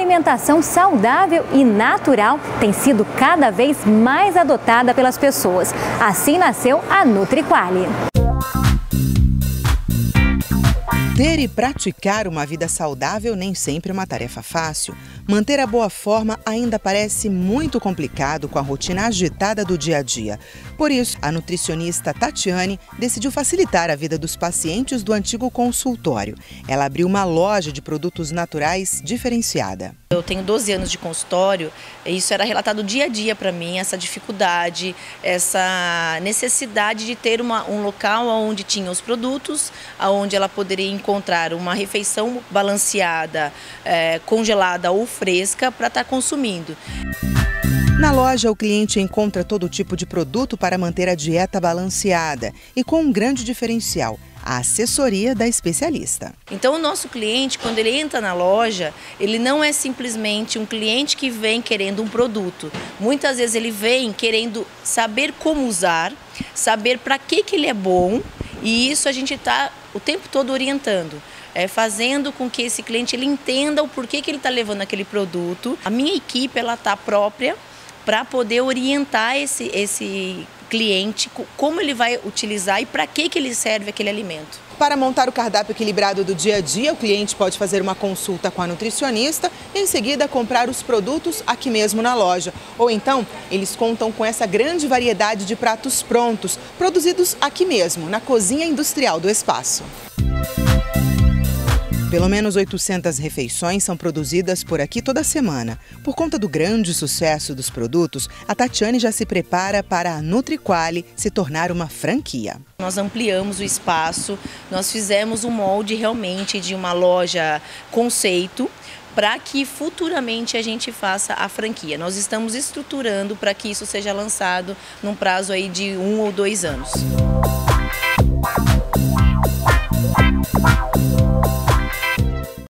alimentação saudável e natural tem sido cada vez mais adotada pelas pessoas. Assim nasceu a NutriQuali. Ter e praticar uma vida saudável nem sempre é uma tarefa fácil. Manter a boa forma ainda parece muito complicado com a rotina agitada do dia a dia. Por isso, a nutricionista Tatiane decidiu facilitar a vida dos pacientes do antigo consultório. Ela abriu uma loja de produtos naturais diferenciada. Eu tenho 12 anos de consultório e isso era relatado dia a dia para mim, essa dificuldade, essa necessidade de ter um local onde tinha os produtos, onde ela poderia encontrar uma refeição balanceada, congelada ou fresca para estar consumindo. Na loja, o cliente encontra todo tipo de produto para manter a dieta balanceada e com um grande diferencial: a assessoria da especialista. Então o nosso cliente, quando ele entra na loja, ele não é simplesmente um cliente que vem querendo um produto. Muitas vezes ele vem querendo saber como usar, saber para que ele é bom, e isso a gente está o tempo todo orientando. Fazendo com que esse cliente ele entenda o porquê que ele está levando aquele produto. A minha equipe ela está própria para poder orientar esse cliente como ele vai utilizar e para que ele serve aquele alimento. Para montar o cardápio equilibrado do dia a dia, o cliente pode fazer uma consulta com a nutricionista e em seguida comprar os produtos aqui mesmo na loja. Ou então, eles contam com essa grande variedade de pratos prontos, produzidos aqui mesmo, na cozinha industrial do espaço. Pelo menos 800 refeições são produzidas por aqui toda semana. Por conta do grande sucesso dos produtos, a Tatiane já se prepara para a NutriQuali se tornar uma franquia. Nós ampliamos o espaço, nós fizemos um molde realmente de uma loja conceito, para que futuramente a gente faça a franquia. Nós estamos estruturando para que isso seja lançado num prazo aí de 1 ou 2 anos.